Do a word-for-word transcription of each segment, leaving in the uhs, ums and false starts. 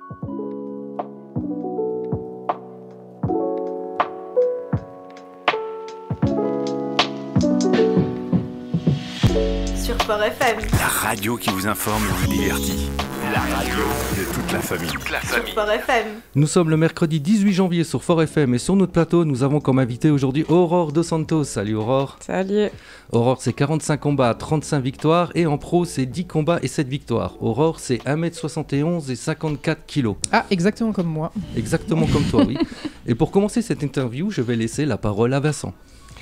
Sur Fort F M. La radio qui vous informe et vous divertit. La radio de toute la famille. Toute la famille. Sur Fort F M. Nous sommes le mercredi dix-huit janvier sur Fort F M et sur notre plateau, nous avons comme invité aujourd'hui Aurore Dos Santos. Salut Aurore. Salut. Aurore, c'est quarante-cinq combats, trente-cinq victoires et en pro, c'est dix combats et sept victoires. Aurore, c'est un mètre soixante et onze et cinquante-quatre kilos. Ah, exactement comme moi. Exactement comme toi, oui. Et pour commencer cette interview, je vais laisser la parole à Vincent.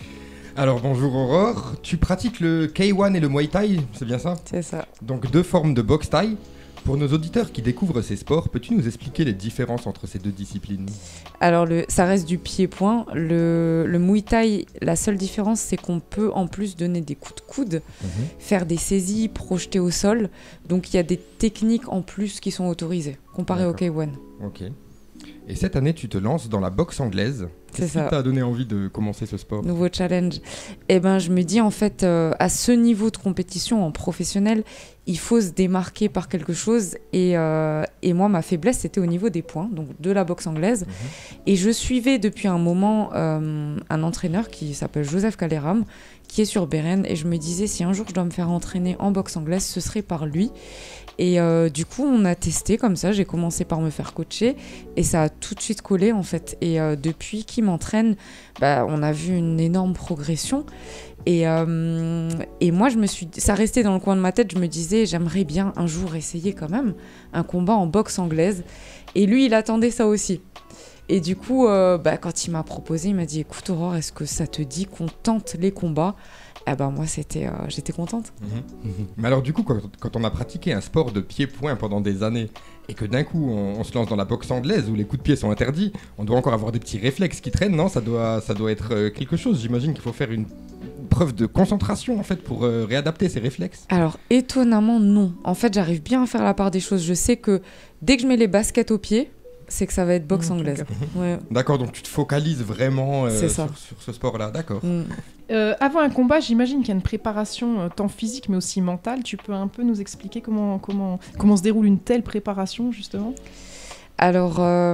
Alors bonjour Aurore, tu pratiques le K un et le Muay Thai, c'est bien ça ? C'est ça. Donc deux formes de boxe thaï. Pour nos auditeurs qui découvrent ces sports, peux-tu nous expliquer les différences entre ces deux disciplines ? Alors, le, ça reste du pied-point. Le, le Muay Thai, la seule différence, c'est qu'on peut en plus donner des coups de coude, mmh. faire des saisies, projeter au sol. Donc, il y a des techniques en plus qui sont autorisées, comparé D'accord. au K un. Ok. Et cette année, tu te lances dans la boxe anglaise. C'est Qu'est-ce ça. qui t'a donné envie de commencer ce sport ? Nouveau challenge. Eh ben, je me dis, en fait, euh, à ce niveau de compétition en professionnel, il faut se démarquer par quelque chose. Et, euh, et moi, ma faiblesse, c'était au niveau des points, donc de la boxe anglaise. Mmh. Et je suivais depuis un moment euh, un entraîneur qui s'appelle Joseph Kaleram, qui est sur Beren. Et je me disais, si un jour je dois me faire entraîner en boxe anglaise, ce serait par lui. Et euh, du coup, on a testé comme ça. J'ai commencé par me faire coacher et ça a tout de suite collé en fait. Et euh, depuis qu'il m'entraîne, bah, on a vu une énorme progression. Et, euh, et moi, je me suis, ça restait dans le coin de ma tête. Je me disais, j'aimerais bien un jour essayer quand même un combat en boxe anglaise. Et lui, il attendait ça aussi. Et du coup, euh, bah, quand il m'a proposé, il m'a dit, écoute Aurore, est-ce que ça te dit qu'on tente les combats ? Ah ben moi c'était, euh, j'étais contente. Mmh. Mais alors du coup quand, quand on a pratiqué un sport de pied-point pendant des années et que d'un coup on, on se lance dans la boxe anglaise où les coups de pied sont interdits, on doit encore avoir des petits réflexes qui traînent, non ? Ça doit, ça doit être euh, quelque chose, j'imagine qu'il faut faire une preuve de concentration en fait pour euh, réadapter ces réflexes. Alors étonnamment non, en fait j'arrive bien à faire la part des choses, je sais que dès que je mets les baskets au pied, c'est que ça va être boxe mmh, anglaise. Mmh. Ouais. D'accord, donc tu te focalises vraiment euh, sur, sur ce sport-là, d'accord. Mmh. Euh, avant un combat, j'imagine qu'il y a une préparation euh, tant physique mais aussi mentale. Tu peux un peu nous expliquer comment, comment, comment se déroule une telle préparation justement ? Alors,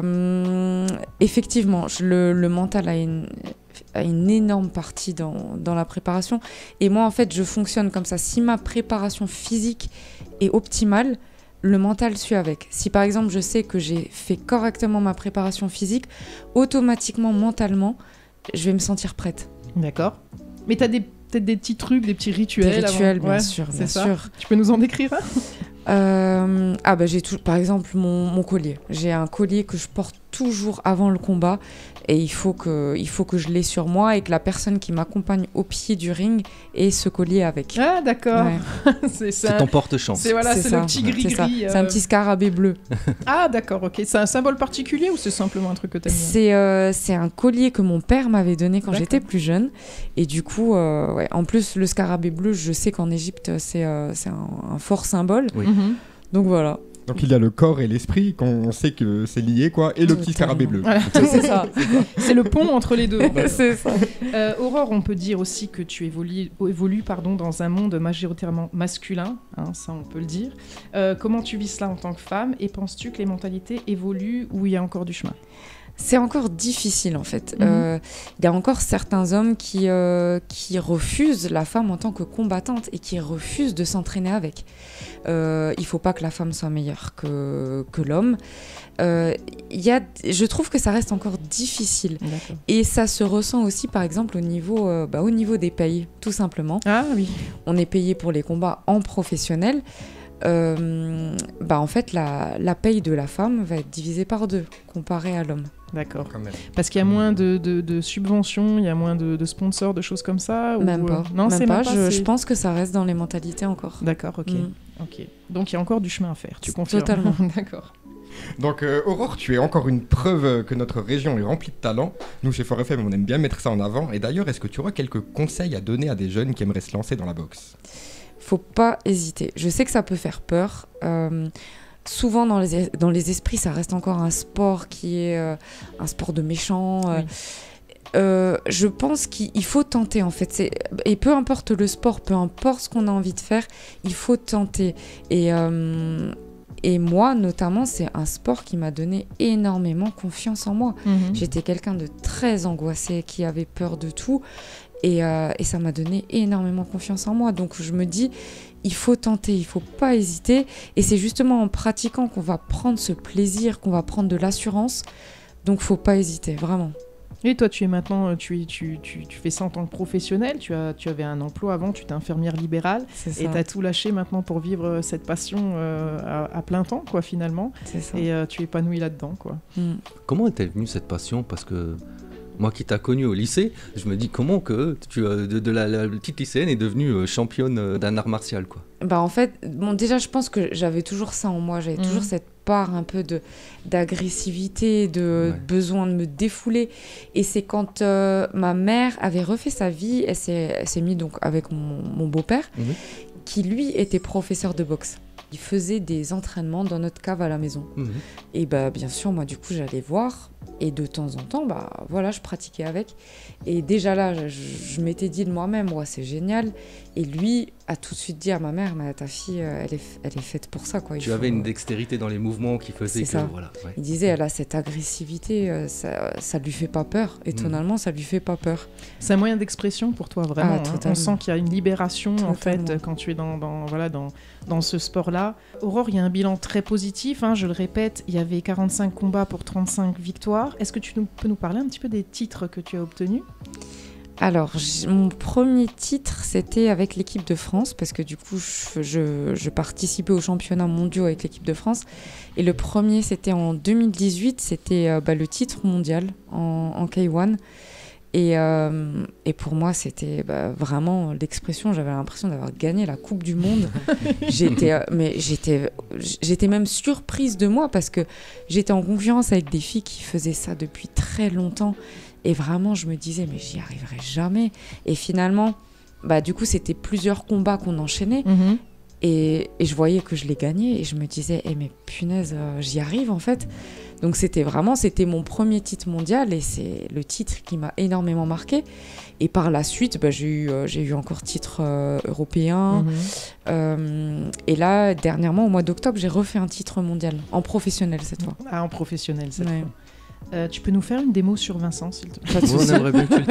euh, effectivement, je, le, le mental a une, a une énorme partie dans, dans la préparation. Et moi, en fait, je fonctionne comme ça. Si ma préparation physique est optimale, le mental suit avec. Si par exemple je sais que j'ai fait correctement ma préparation physique, automatiquement, mentalement, je vais me sentir prête. D'accord. Mais tu as des, peut-être des petits trucs, des petits rituels Des rituels, avant... bien ouais, sûr, c'est bien ça. sûr. Tu peux nous en décrire un ? Euh, ah bah j'ai tout, par exemple mon, mon collier. J'ai un collier que je porte toujours avant le combat et il faut que, il faut que je l'ai sur moi et que la personne qui m'accompagne au pied du ring ait ce collier avec. Ah d'accord. Ouais. c'est, c'est un... ton porte-chance. C'est, voilà, c'est, c'est ça. le petit gris-gris. C'est, euh... c'est un petit scarabée bleu. Ah d'accord, ok. C'est un symbole particulier ou c'est simplement un truc que t'aimes bien ? C'est, euh, c'est un collier que mon père m'avait donné quand d'accord. j'étais plus jeune. Et du coup, euh, ouais. en plus le scarabée bleu, je sais qu'en Égypte c'est, euh, c'est un, un fort symbole. Oui. Mm-hmm. Donc voilà. Donc il y a le corps et l'esprit, qu'on sait que c'est lié, quoi, et le petit scarabée bleu. Voilà. c'est ça. C'est le pont entre les deux. C'est ça. Euh, Aurore, on peut dire aussi que tu évolues, évolues pardon, dans un monde majoritairement masculin, hein, ça on peut le dire. Euh, comment tu vis cela en tant que femme et penses-tu que les mentalités évoluent ou il y a encore du chemin ? C'est encore difficile en fait. Il Mmh. euh, y a encore certains hommes qui, euh, qui refusent la femme en tant que combattante et qui refusent de s'entraîner avec. Euh, il ne faut pas que la femme soit meilleure que, que l'homme. Euh, y a, je trouve que ça reste encore difficile. D'accord. Et ça se ressent aussi par exemple au niveau, euh, bah, au niveau des payes, tout simplement. Ah oui. On est payé pour les combats en professionnel. Euh, bah en fait, la, la paye de la femme va être divisée par deux comparée à l'homme. D'accord. Parce qu'il y a moins de, de, de subventions, il y a moins de, de sponsors, de choses comme ça ou... Même pas. Non, même c'est pas. même pas je, c'est... je pense que ça reste dans les mentalités encore. D'accord, ok. Mm. ok. Donc il y a encore du chemin à faire, tu confirmes ? Totalement. D'accord. Donc euh, Aurore, tu es encore une preuve que notre région est remplie de talents. Nous chez Fort F M, on aime bien mettre ça en avant. Et d'ailleurs, est-ce que tu auras quelques conseils à donner à des jeunes qui aimeraient se lancer dans la boxe ? Faut pas hésiter. Je sais que ça peut faire peur. Euh, souvent dans les, dans les esprits, ça reste encore un sport qui est euh, un sport de méchants. Euh, oui. euh, je pense qu'il faut tenter en fait. C'est, et peu importe le sport, peu importe ce qu'on a envie de faire, il faut tenter. Et, euh, Et moi, notamment, c'est un sport qui m'a donné énormément confiance en moi. Mhm. J'étais quelqu'un de très angoissé, qui avait peur de tout. Et, euh, et ça m'a donné énormément confiance en moi. Donc je me dis, il faut tenter, il ne faut pas hésiter. Et c'est justement en pratiquant qu'on va prendre ce plaisir, qu'on va prendre de l'assurance. Donc il ne faut pas hésiter, vraiment. Et toi, tu es maintenant, tu, es, tu, tu, tu fais ça en tant que professionnel. Tu, as, tu avais un emploi avant, tu étais infirmière libérale. C'est Et ça. tu as tout lâché maintenant pour vivre cette passion euh, à, à plein temps, quoi, finalement. C'est ça. Et euh, tu es épanoui là-dedans, quoi. Mm. Comment est-elle venue cette passion? Parce que moi qui t'ai connu au lycée, je me dis comment que tu, de, de la, la petite lycéenne est devenue championne d'un art martial, quoi. Bah en fait, bon, déjà, je pense que j'avais toujours ça en moi. J'avais Mhm. toujours cette part un peu de, d'agressivité, de Ouais. besoin de me défouler. Et c'est quand euh, ma mère avait refait sa vie, elle s'est, elle s'est mise donc avec mon, mon beau-père, Mhm. qui lui était professeur de boxe. Il faisait des entraînements dans notre cave à la maison. Mhm. Et bah bien sûr, moi du coup, j'allais voir. Et de temps en temps, bah voilà, je pratiquais avec. Et déjà là, je, je m'étais dit de moi-même, ouais, c'est génial. Et lui a tout de suite dit à ma mère, mais ta fille, euh, elle est, elle est faite pour ça, quoi. Il Tu faut- avais une dextérité dans les mouvements qui faisait C'est que ça. voilà. Ouais. Il disait, elle a cette agressivité, euh, ça, ça lui fait pas peur. Étonnamment, ça lui fait pas peur. C'est un moyen d'expression pour toi, vraiment. Ah, hein. On totalement. sent qu'il y a une libération, en fait, Totalement. quand tu es dans, dans, voilà, dans, dans ce sport-là. Aurore, il y a un bilan très positif, hein, je le répète, il y avait quarante-cinq combats pour trente-cinq victoires. Est-ce que tu nous, peux nous parler un petit peu des titres que tu as obtenus? Alors, j- mon premier titre, c'était avec l'équipe de France, parce que du coup, je, je, je participais aux championnats mondiaux avec l'équipe de France. Et le premier, c'était en deux mille dix-huit, c'était euh, bah, le titre mondial en, en K un. Et, euh, et pour moi, c'était bah, vraiment l'expression, j'avais l'impression d'avoir gagné la Coupe du Monde. j'étais, euh, mais j'étais, j'étais même surprise de moi, parce que j'étais en concurrence avec des filles qui faisaient ça depuis très longtemps. Et vraiment, je me disais, mais j'y arriverai jamais. Et finalement, bah, du coup, c'était plusieurs combats qu'on enchaînait. Mhm. Et, et je voyais que je les gagnais. Et je me disais, eh, mais punaise, euh, j'y arrive en fait. Donc c'était vraiment, c'était mon premier titre mondial. Et c'est le titre qui m'a énormément marqué. Et par la suite, bah, j'ai, eu, euh, j'ai eu encore titre euh, européen. Mhm. Euh, et là, dernièrement, au mois d'octobre, j'ai refait un titre mondial. En professionnel cette fois. Ah, en professionnel, cette Ouais. fois. Euh, tu peux nous faire une démo sur Vincent, s'il te plaît? Pas de Ouais, on souci. aimerait bien que tu le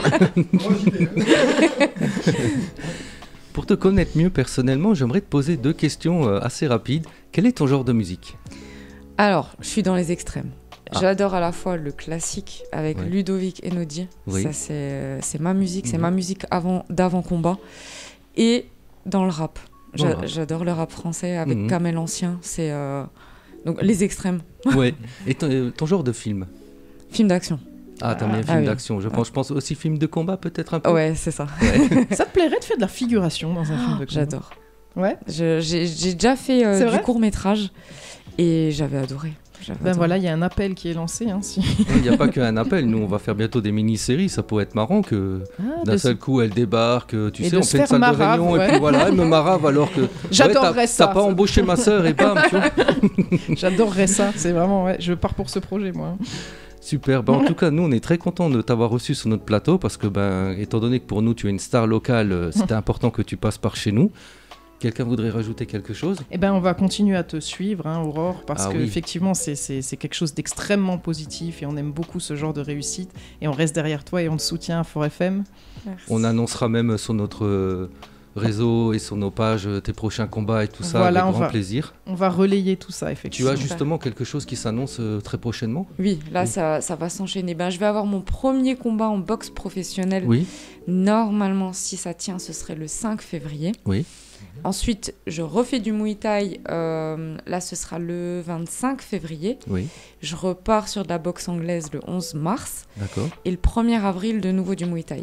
tapes. Pour te connaître mieux personnellement, j'aimerais te poser deux questions euh, assez rapides. Quel est ton genre de musique? Alors, je suis dans les extrêmes. Ah. J'adore à la fois le classique avec Ouais. Ludovic Einaudi. Oui. Ça, c'est, c'est ma musique, c'est Mhm. ma musique avant, d'avant-combat. Et dans le rap. Dans le J'a- rap. J'adore le rap français avec Mhm. Kamel Ancien. C'est euh, donc les extrêmes. Ouais. Et ton, euh, ton genre de film? Film d'action. Ah, t'as Ah, bien ah film oui. d'action. Je pense, je pense aussi film de combat peut-être un peu. Ouais, c'est ça. Ça te plairait de faire de la figuration dans un film de combat? J'adore. Ouais. Je- j'ai, j'ai déjà fait euh, C'est du vrai court-métrage et j'avais adoré. J'avais Ben adoré. voilà, il y a un appel qui est lancé. Hein, si... Il n'y a pas qu'un appel. Nous, on va faire bientôt des mini-séries. Ça pourrait être marrant que Ah, d'un de- seul coup, elle débarque. Tu Et sais, de on se fait une faire salle de marave, réunion et ouais. puis voilà, elle me marave alors que. J'adorerais ouais, t'as- ça, T'as pas ça. embauché ma sœur et bam, tu vois. J'adorerais ça. C'est vraiment, ouais, je pars pour ce projet, moi. Super. Ben, en tout cas, nous, on est très contents de t'avoir reçu sur notre plateau parce que, ben, étant donné que pour nous, tu es une star locale, euh, c'était important que tu passes par chez nous. Quelqu'un voudrait rajouter quelque chose? Eh ben, on va continuer à te suivre, hein, Aurore, parce Ah que oui. effectivement, c'est, c'est, c'est quelque chose d'extrêmement positif et on aime beaucoup ce genre de réussite. Et on reste derrière toi et on te soutient à Fort F M. Merci. On annoncera même sur notre euh, réseau et sur nos pages euh, tes prochains combats et tout ça Voilà, avec on grand va- plaisir. On va relayer tout ça, Tu effectivement. as justement quelque chose qui s'annonce euh, très prochainement? Oui, là, Oui. Ça, ça va s'enchaîner. Ben, je vais avoir mon premier combat en boxe professionnelle. Oui. Normalement, si ça tient, ce serait le cinq février. Oui. Ensuite, je refais du Muay Thai. euh, là, ce sera le vingt-cinq février. Oui. Je repars sur de la boxe anglaise le onze mars. D'accord. Et le premier avril, de nouveau du Muay Thai.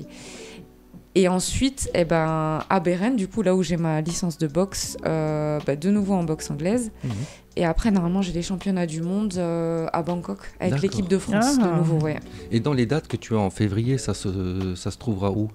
Et ensuite, eh ben, à Beren, du coup, là où j'ai ma licence de boxe, euh, bah, de nouveau en boxe anglaise. Mhm. Et après, normalement, j'ai les championnats du monde euh, à Bangkok avec D'accord. l'équipe de France, Ah. de nouveau, ouais. Et dans les dates que tu as en février, ça se, ça se trouvera où?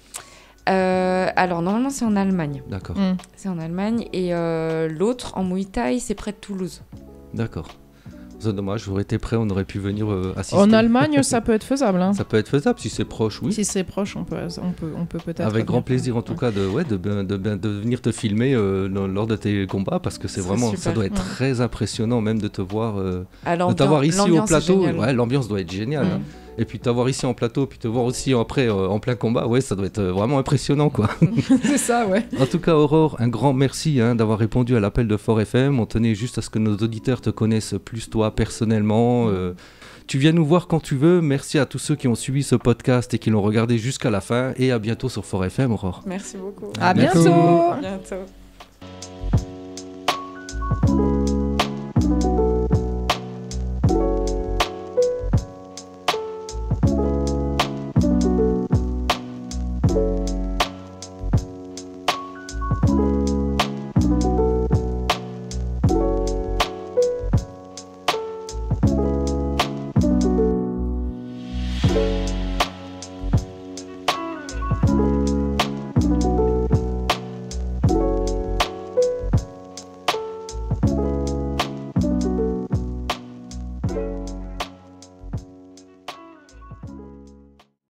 Euh, alors, normalement, c'est en Allemagne. D'accord. Mm. C'est en Allemagne. Et euh, l'autre, en Muay Thai, c'est près de Toulouse. D'accord. C'est dommage, j'aurais été prêt, on aurait pu venir euh, assister. En Allemagne, ça peut être faisable. Hein. Ça peut être faisable si c'est proche, oui. Si c'est proche, on peut, on peut, on peut peut-être. Avec grand venir. plaisir, en tout cas, de, ouais, de, de, de, de venir te filmer euh, lors de tes combats, parce que c'est C'est vraiment, super. ça doit être Ouais. très impressionnant même de te voir, euh, À de l'ambiance- t'avoir ici au l'ambiance est plateau. géniale. Ouais, l'ambiance doit être géniale. Mm. Hein. Et puis t'avoir ici en plateau, puis te voir aussi après euh, en plein combat, ouais, ça doit être euh, vraiment impressionnant, quoi. C'est ça, ouais. En tout cas, Aurore, un grand merci hein, d'avoir répondu à l'appel de Fort F M. On tenait juste à ce que nos auditeurs te connaissent plus toi personnellement. Euh, tu viens nous voir quand tu veux. Merci à tous ceux qui ont suivi ce podcast et qui l'ont regardé jusqu'à la fin. Et à bientôt sur Fort F M, Aurore. Merci beaucoup. À bientôt. bientôt. À bientôt.